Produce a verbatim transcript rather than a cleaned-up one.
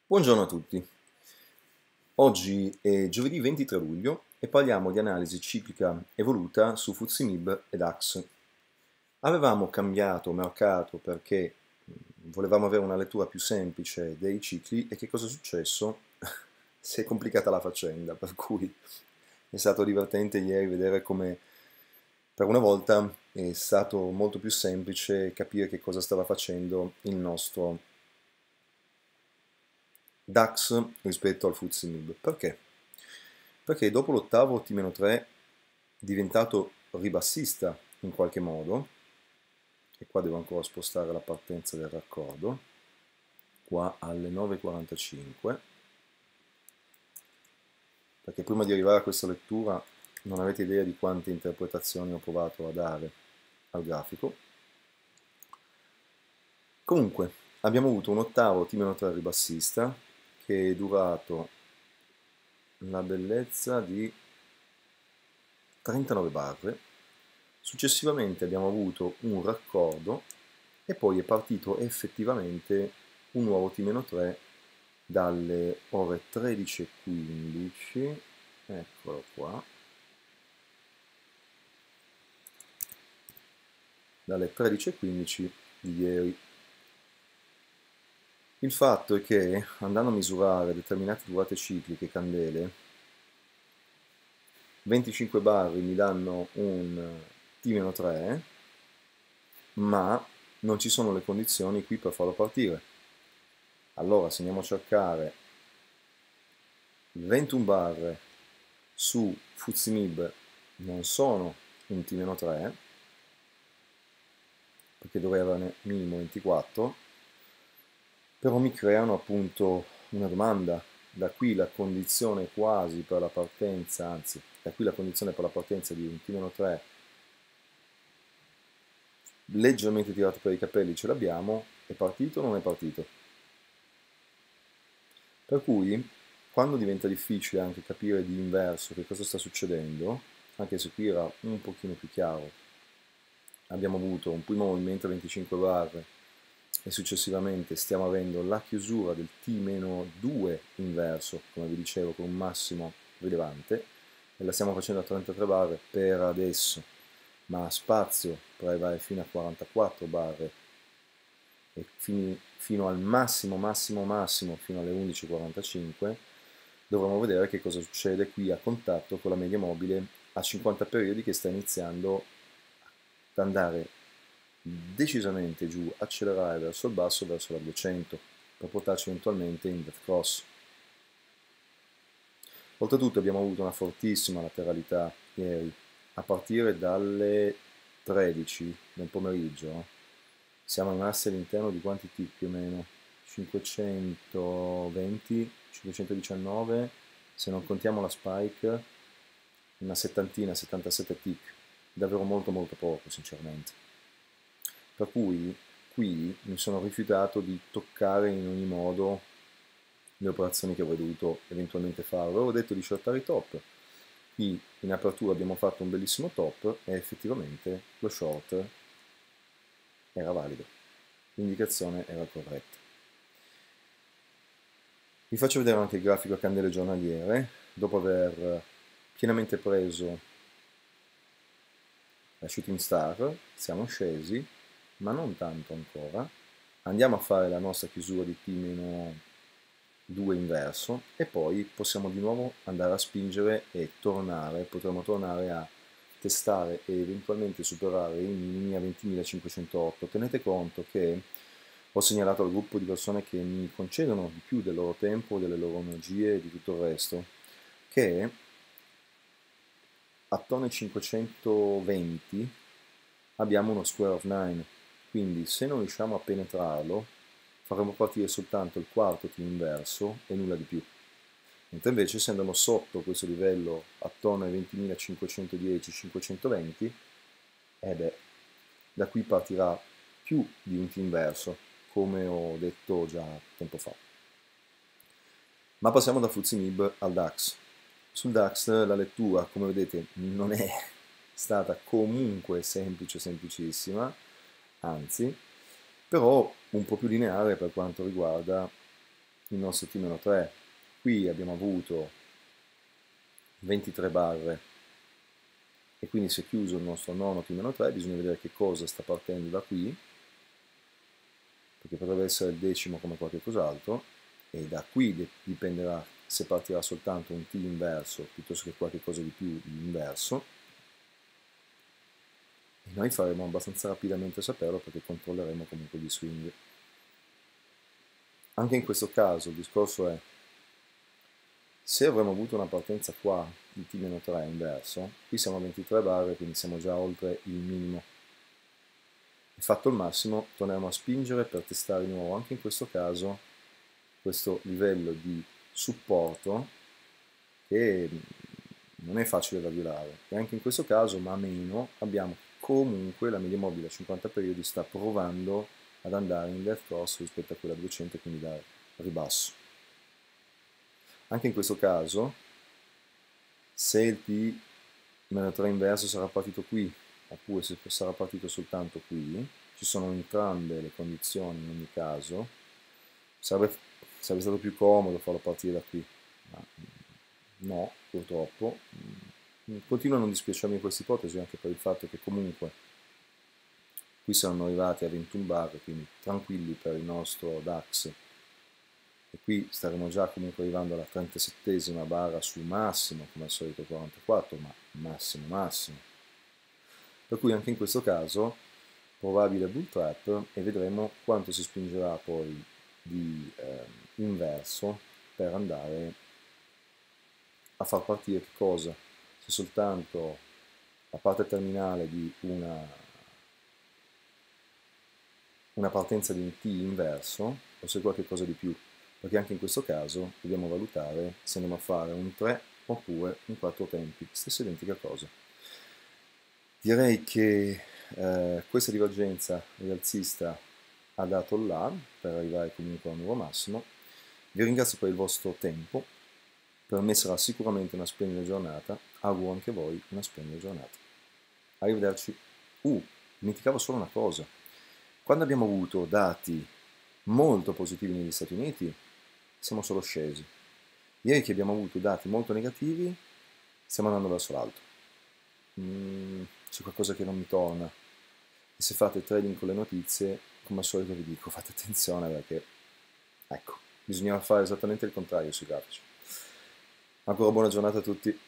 Buongiorno a tutti. Oggi è giovedì ventitré luglio e parliamo di analisi ciclica evoluta su F T S E M I B e DAX. Avevamo cambiato mercato perché volevamo avere una lettura più semplice dei cicli e che cosa è successo? Si è complicata la faccenda, per cui è stato divertente ieri vedere come per una volta è stato molto più semplice capire che cosa stava facendo il nostro DAX rispetto al F T S E M I B. Perché? Perché dopo l'ottavo T tre è diventato ribassista in qualche modo, e qua devo ancora spostare la partenza del raccordo, qua alle nove e quarantacinque, perché prima di arrivare a questa lettura non avete idea di quante interpretazioni ho provato a dare al grafico. Comunque, abbiamo avuto un ottavo T tre ribassista che è durato la bellezza di trentanove barre. Successivamente abbiamo avuto un raccordo e poi è partito effettivamente un nuovo T tre dalle ore tredici e quindici, eccolo qua, dalle tredici e quindici di ieri. Il fatto è che andando a misurare determinate durate cicliche candele, venticinque barri mi danno un T tre, ma non ci sono le condizioni qui per farlo partire. Allora se andiamo a cercare ventuno barre su F T S E M I B non sono un T tre, perché dovrei averne minimo ventiquattro, però mi creano appunto una domanda. Da qui la condizione quasi per la partenza, anzi, da qui la condizione per la partenza di un T tre leggermente tirato per i capelli ce l'abbiamo. È partito o non è partito? Per cui, quando diventa difficile anche capire di inverso che cosa sta succedendo, anche se qui era un pochino più chiaro, abbiamo avuto un primo movimento a venticinque barre e successivamente stiamo avendo la chiusura del T due inverso, come vi dicevo, con un massimo rilevante, e la stiamo facendo a trentatré barre per adesso, ma ha spazio per arrivare fino a quarantaquattro barre e fini, fino al massimo, massimo, massimo, fino alle undici e quarantacinque, dovremo vedere che cosa succede qui a contatto con la media mobile a cinquanta periodi che sta iniziando ad andare decisamente giù, accelerare verso il basso, verso la duecento, per portarci eventualmente in death cross. Oltretutto abbiamo avuto una fortissima lateralità ieri, a partire dalle tredici del pomeriggio. Siamo rimasti all'interno di quanti tick più o meno? cinquecentoventi, cinquecentodiciannove, se non contiamo la spike, una settantina, settantasette tick, davvero molto molto poco sinceramente. Per cui qui mi sono rifiutato di toccare in ogni modo le operazioni che avrei dovuto eventualmente fare. Avevo detto di shortare i top, qui in apertura abbiamo fatto un bellissimo top e effettivamente lo short era valido, l'indicazione era corretta. Vi faccio vedere anche il grafico a candele giornaliere. Dopo aver pienamente preso la shooting star siamo scesi, ma non tanto ancora. Andiamo a fare la nostra chiusura di T due inverso e poi possiamo di nuovo andare a spingere e tornare, potremo tornare a testare e eventualmente superare i minimi a ventimilacinquecentootto. Tenete conto che ho segnalato al gruppo di persone che mi concedono di più del loro tempo, delle loro energie e di tutto il resto, che attorno ai cinquecentoventi abbiamo uno square of nine, quindi se non riusciamo a penetrarlo faremo partire soltanto il quarto T inverso e nulla di più. Mentre invece se andiamo sotto questo livello attorno ai ventimilacinquecentodieci cinquecentoventi, eh beh, da qui partirà più di un T inverso, come ho detto già tempo fa. Ma passiamo da F T S E M I B al DAX. Sul DAX la lettura, come vedete, non è stata comunque semplice, semplicissima, anzi, però un po' più lineare per quanto riguarda il nostro T meno tre, qui abbiamo avuto ventitré barre e quindi si è chiuso il nostro nono T meno tre, bisogna vedere che cosa sta partendo da qui, perché potrebbe essere il decimo come qualche cos'altro, e da qui dipenderà se partirà soltanto un T inverso piuttosto che qualche cosa di più di inverso, e noi faremo abbastanza rapidamente a saperlo perché controlleremo comunque gli swing. Anche in questo caso il discorso è, se avremmo avuto una partenza qua di T meno tre inverso, qui siamo a ventitré barre, quindi siamo già oltre il minimo. E fatto il massimo, torneremo a spingere per testare di nuovo, anche in questo caso, questo livello di supporto che non è facile da violare. E anche in questo caso, ma meno, abbiamo comunque la media mobile a cinquanta periodi sta provando ad andare in left cross rispetto a quella a duecento, quindi da ribasso. Anche in questo caso, se il T meno tre inverso sarà partito qui, oppure se sarà partito soltanto qui, ci sono entrambe le condizioni in ogni caso, sarebbe, sarebbe stato più comodo farlo partire da qui, ma no, purtroppo. Continua a non dispiacermi questa ipotesi, anche per il fatto che comunque qui siamo arrivati a ventuno barre, quindi tranquilli per il nostro DAX, e qui staremo già comunque arrivando alla trentasettesima barra sul massimo, come al solito quarantaquattro, ma massimo massimo. Per cui anche in questo caso probabile bull trap e vedremo quanto si spingerà poi di eh, inverso per andare a far partire che cosa? Se soltanto la parte terminale di una, una partenza di un T inverso o se qualche cosa di più, perché anche in questo caso dobbiamo valutare se andiamo a fare un tre oppure un quattro tempi, stessa identica cosa. Direi che eh, questa divergenza rialzista ha dato il là per arrivare comunque a un nuovo massimo. Vi ringrazio per il vostro tempo, per me sarà sicuramente una splendida giornata, auguro anche a voi una splendida giornata. Arrivederci. Uh, dimenticavo solo una cosa. Quando abbiamo avuto dati molto positivi negli Stati Uniti, siamo solo scesi. Ieri che abbiamo avuto dati molto negativi, stiamo andando verso l'alto. Mm, c'è qualcosa che non mi torna. E se fate trading con le notizie, come al solito vi dico, fate attenzione perché, ecco, bisognava fare esattamente il contrario sui grafici. Ancora buona giornata a tutti.